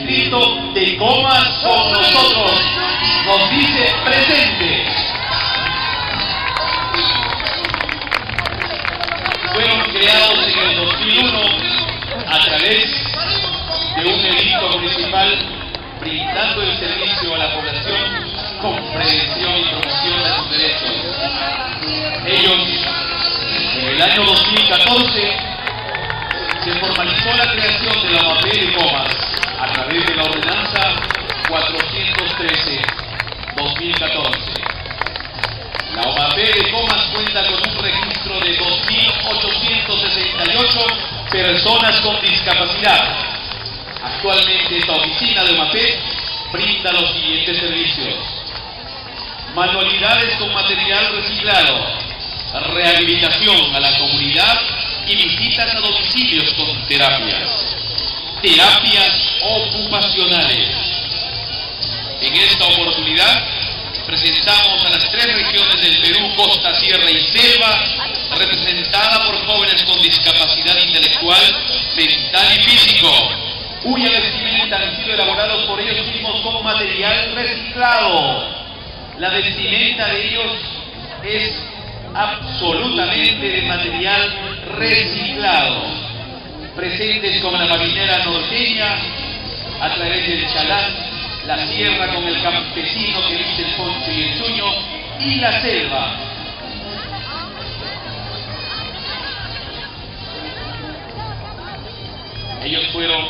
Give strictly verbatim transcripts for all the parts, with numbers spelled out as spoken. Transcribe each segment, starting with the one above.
distrito de Comas con nosotros. Nos dice presente. Fueron creados en el dos mil uno a través de un edicto municipal brindando el servicio a la población con prevención y promoción de sus derechos. Ellos, en el año dos mil catorce, se formalizó la creación de la O A P de Comas a través de la ordenanza cuatrocientos trece dos mil catorce. La O A P de Comas cuenta con un registro de dos mil ochocientos sesenta y ocho personas con discapacidad. Actualmente esta oficina de O A P brinda los siguientes servicios: manualidades con material reciclado, rehabilitación a la comunidad y visitas a domicilios con terapias, terapias ocupacionales. En esta oportunidad presentamos a las tres regiones del Perú, costa, sierra y selva, representada por jóvenes con discapacidad intelectual, mental y físico, cuya vestimenta han sido elaborados por ellos mismos con material reciclado. La vestimenta de ellos es absolutamente de material reciclado. Presentes con la marinera norteña, a través del chalán, la sierra con el campesino que viste el poncho y el chuño, y la selva. Ellos fueron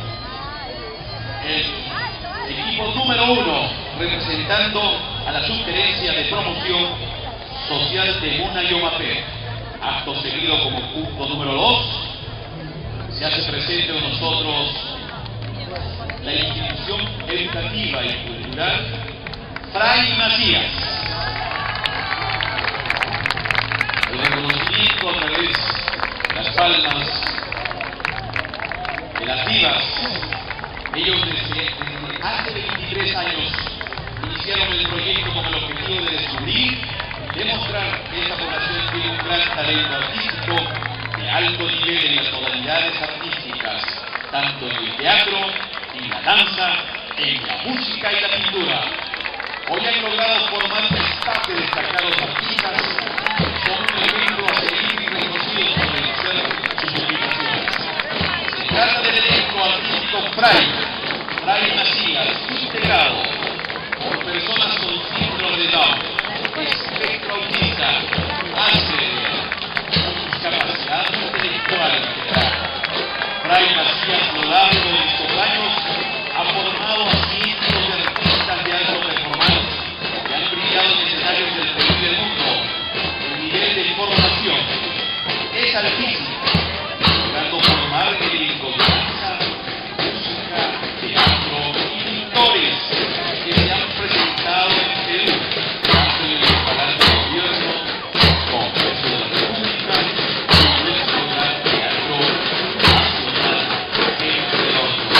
el equipo número uno, representando a la Subgerencia de Promoción Social de Muna y O A P. Acto seguido, como punto número dos, se hace presente con nosotros la institución educativa y cultural Fray Macías. El reconocimiento a través de las palmas, de las vivas. Ellos desde, desde hace veintitrés años iniciaron el proyecto con el objetivo de descubrir, demostrar que esta población tiene un gran talento artístico de alto nivel en las modalidades artísticas, tanto en el teatro, en la danza, en la música y la pintura. Hoy han logrado formar un staff de destacados artistas que son un ejemplo a seguir y reconocidos por realizar sus publicaciones. Se trata del elenco artístico Fray, Fray Macías, integrado por personas con síndrome de Down, espectro autista, Asperger, con discapacidad intelectual en general. Fray Macías, a lo largo de estos años, ha formado a cientos de artistas de alto performance que han brillado en escenarios del Perú y del mundo. El nivel de formación es altísimo, logrando formar elenco de danza, música, teatro y pintores que se han presentado en Perú, tanto en el Palacio de Gobierno, Congreso de la República y nuestro gran teatro nacional, entre otros.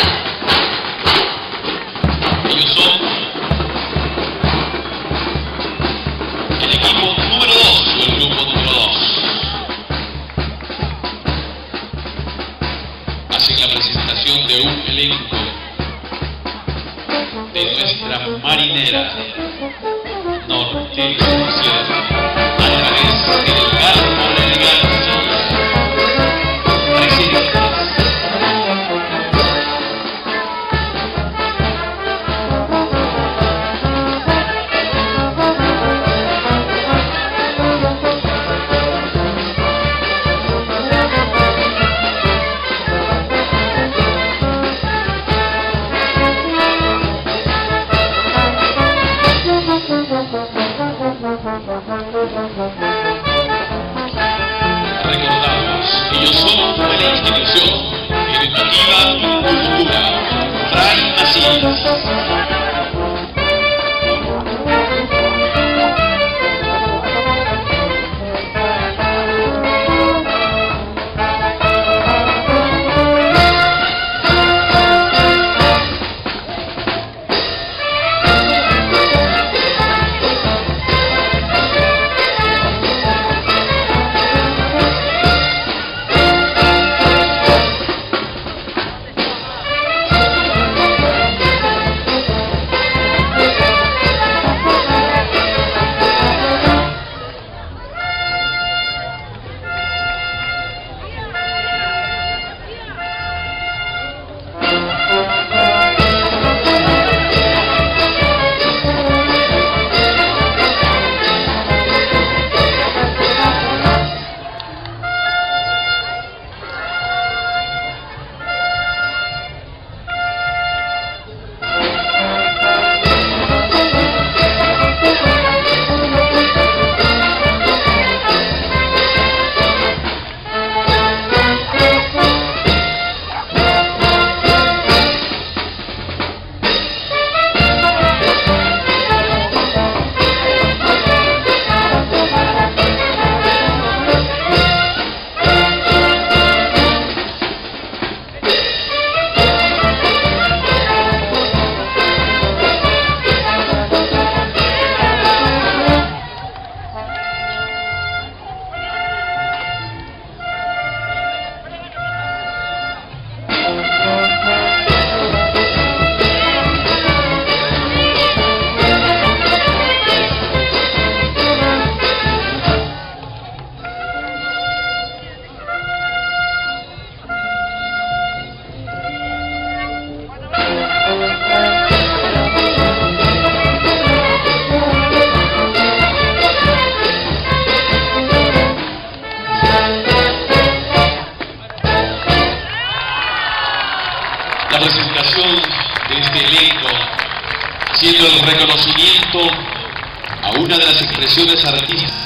Ellos son el equipo número dos o el grupo número dos. Hacen la presentación de un elenco de nuestra marinera norte y sierra a través del árbol de elegancia. Presentes. Recordamos, ellos son de la institución educativa y cultural Fray Macías. la presentación de este elenco, haciendo el reconocimiento a una de las expresiones artísticas